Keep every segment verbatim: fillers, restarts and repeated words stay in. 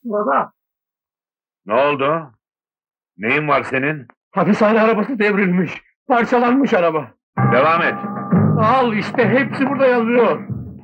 Baba. Ne oldu? Neyin var senin? Hapishane arabası devrilmiş. Parçalanmış araba. Devam et. Al işte hepsi burada yazıyor.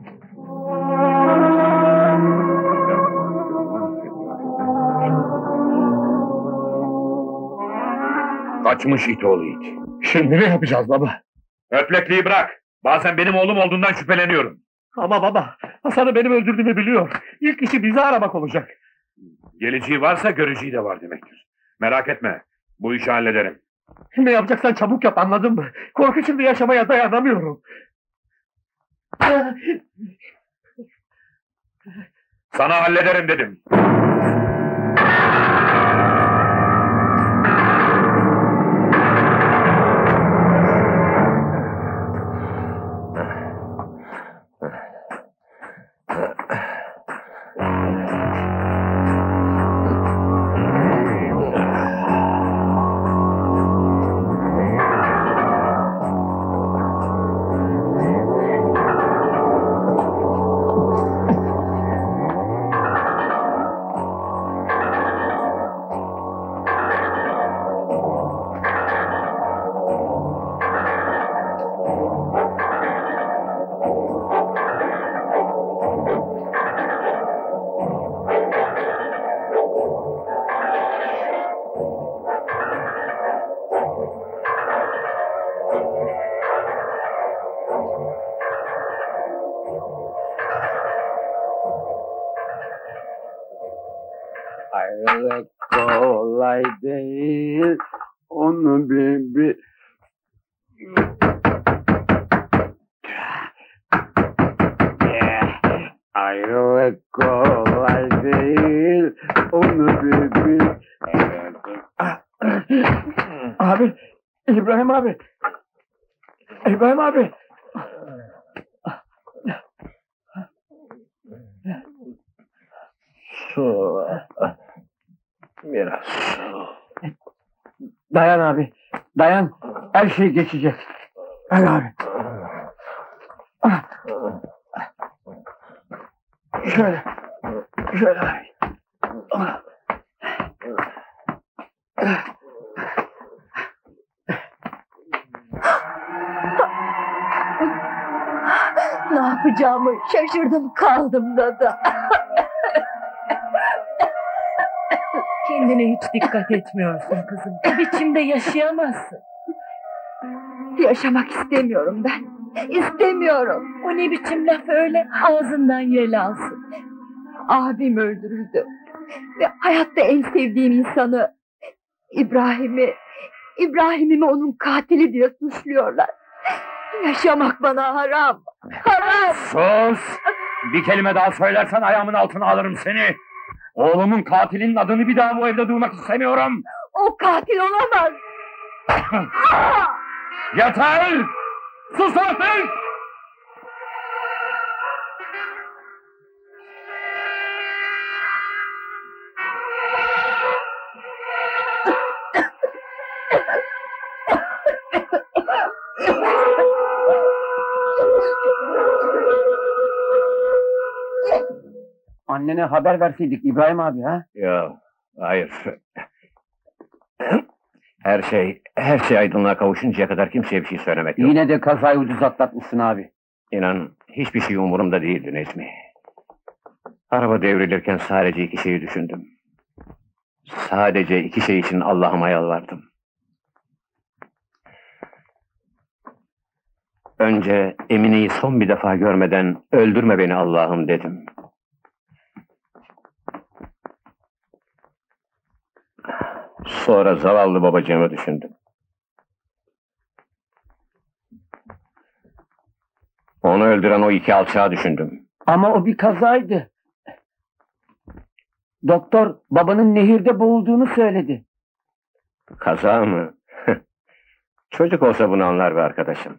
Kaçmış it oğlu it. Şimdi ne yapacağız baba? Öplekliği bırak. Bazen benim oğlum olduğundan şüpheleniyorum. Ama baba, Hasan'ı benim öldürdüğümü biliyor. İlk işi bizi aramak olacak. Geleceği varsa göreceği de var demektir. Merak etme. Bu işi hallederim. Ne yapacaksan çabuk yap, anladın mı? Korku içinde yaşamaya dayanamıyorum. Sana hallederim dedim. Ayrılık kolay değil, onu bir bir... Ayrılık kolay değil, onu bir bir... Abi, İbrahim abi. İbrahim abi. Su... Biraz su... Dayan abi, dayan. Her şey geçecek. Gel abi. Şöyle, şöyle abi. Ne yapacağımı şaşırdım kaldım da. Kendine hiç dikkat etmiyorsun kızım. Bu biçimde yaşayamazsın. Yaşamak istemiyorum ben. İstemiyorum. O ne biçim laf öyle? Ağzından yel alsın. Abim öldürüldü. Ve hayatta en sevdiğim insanı, İbrahim'i, İbrahim'imi onun katili diye suçluyorlar. Yaşamak bana haram. Haram. Sus! Bir kelime daha söylersen ayağımın altına alırım seni. Oğlumun katilinin adını bir daha bu evde duymak istemiyorum. O katil olamaz. Yeter! Sus artık! Annene haber verseydik İbrahim abi ha? Ya, hayır. Her şey, her şey aydınlığa kavuşuncaya kadar kimseye bir şey söylemek yok. Yine de kazayı ucuz atlatmışsın abi. İnan, hiçbir şey umurumda değildi Necmi. Araba devrilirken sadece iki şeyi düşündüm. Sadece iki şey için Allah'ıma yalvardım. Önce Emine'yi son bir defa görmeden öldürme beni Allah'ım dedim. Sonra zavallı babacığımı düşündüm. Onu öldüren o iki alçağı düşündüm. Ama o bir kazaydı. Doktor babanın nehirde boğulduğunu söyledi. Kaza mı? Çocuk olsa bunu anlar be arkadaşım.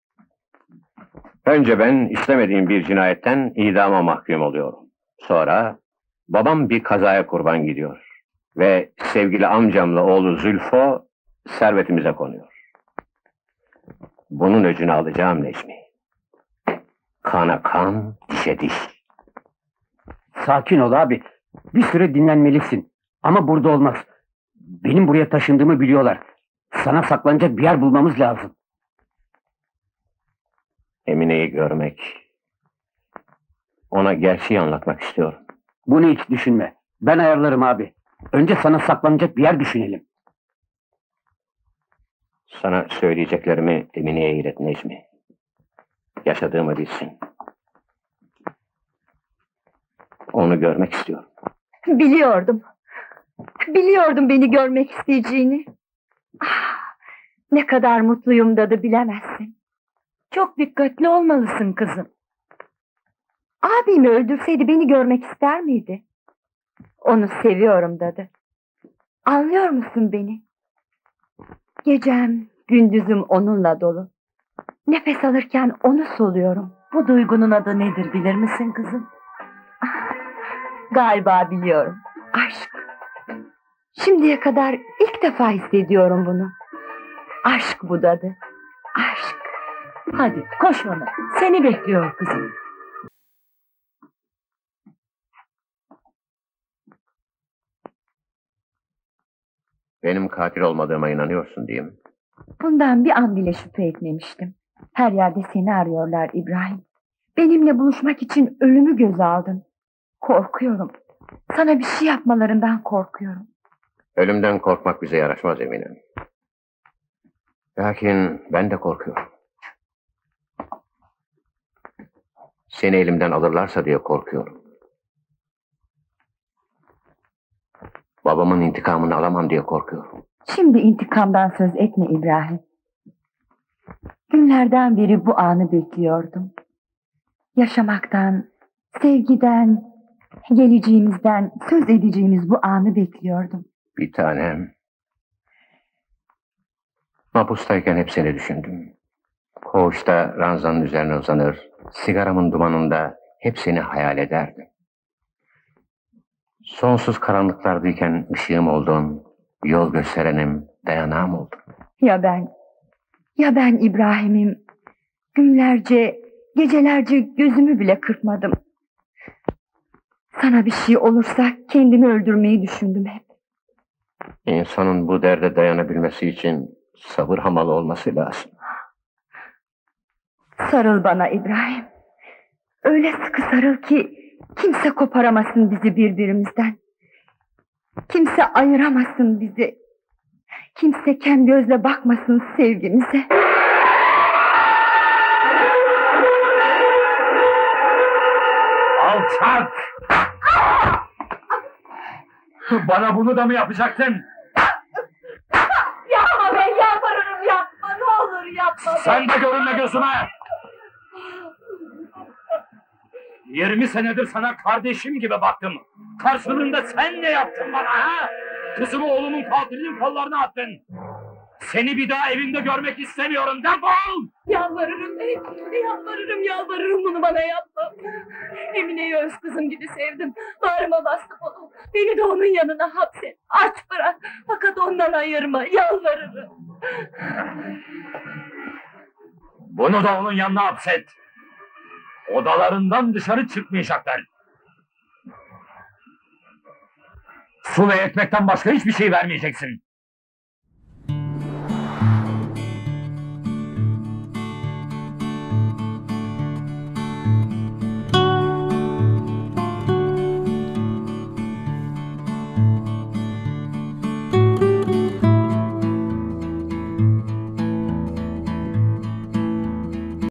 Önce ben istemediğim bir cinayetten idama mahkum oluyorum. Sonra babam bir kazaya kurban gidiyor. Ve sevgili amcamla oğlu Zülfo servetimize konuyor. Bunun öcünü alacağım Necmi. Kana kan, dişe diş. Sakin ol abi. Bir süre dinlenmelisin. Ama burada olmaz. Benim buraya taşındığımı biliyorlar. Sana saklanacak bir yer bulmamız lazım. Emine'yi görmek, ona gerçeği anlatmak istiyorum. Bunu hiç düşünme. Ben ayarlarım abi. Önce sana saklanacak bir yer düşünelim. Sana söyleyeceklerimi Emine'ye ilet Necmi. Yaşadığımı bilsin. Onu görmek istiyorum. Biliyordum. Biliyordum beni görmek isteyeceğini. Ah, ne kadar mutluyum dadı bilemezsin. Çok dikkatli olmalısın kızım. Abimi öldürseydi beni görmek ister miydi? Onu seviyorum dadı. Anlıyor musun beni? Gecem, gündüzüm onunla dolu. Nefes alırken onu soluyorum. Bu duygunun adı nedir bilir misin kızım? Galiba biliyorum. Aşk. Şimdiye kadar ilk defa hissediyorum bunu. Aşk bu dadı. Aşk. Hadi koş ona. Seni bekliyor kızım. Benim katil olmadığıma inanıyorsun değil mi? Bundan bir an bile şüphe etmemiştim. Her yerde seni arıyorlar İbrahim. Benimle buluşmak için ölümü göze aldın. Korkuyorum. Sana bir şey yapmalarından korkuyorum. Ölümden korkmak bize yaraşmaz eminim. Lakin ben de korkuyorum. Seni elimden alırlarsa diye korkuyorum. Babamın intikamını alamam diye korkuyorum. Şimdi intikamdan söz etme İbrahim. Günlerden beri bu anı bekliyordum. Yaşamaktan, sevgiden, geleceğimizden söz edeceğimiz bu anı bekliyordum. Bir tanem. Mahpustayken hep seni düşündüm. Koğuşta ranzanın üzerine uzanır, sigaramın dumanında hep seni hayal ederdim. Sonsuz karanlıklardayken ışığım oldun, yol gösterenim, dayanağım oldun. Ya ben, ya ben İbrahim'im. Günlerce, gecelerce gözümü bile kırpmadım. Sana bir şey olursa kendimi öldürmeyi düşündüm hep. İnsanın bu derde dayanabilmesi için sabır hamalı olması lazım. Sarıl bana İbrahim. Öyle sıkı sarıl ki kimse koparamasın bizi birbirimizden. Kimse ayıramasın bizi. Kimse kem gözle bakmasın sevgimize. Alçak! Bana bunu da mı yapacaktın? Yapma be, yalvarırım yapma. Ne olur yapma be. Sen de görünme gözüme! Yirmi senedir sana kardeşim gibi baktım. Karşılığında sen ne yaptın bana ha? Kızımı oğlumun katilinin kollarına attın. Seni bir daha evimde görmek istemiyorum. Defol! Yalvarırım be. Yalvarırım yalvarırım bunu bana yapma. Emine'yi öz kızım gibi sevdim. Bağrıma bastım onu. Beni de onun yanına hapset. Aç bırak. Fakat ondan ayırma. Yalvarırım. Bunu da onun yanına hapset. Odalarından dışarı çıkmayacaklar. Su ve ekmekten başka hiçbir şey vermeyeceksin.